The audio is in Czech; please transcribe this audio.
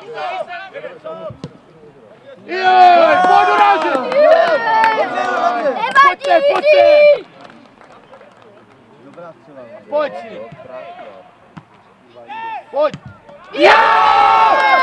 Joj, pojď urážet! Pojďte, pojďte! Pojď si! Pojď! Jo!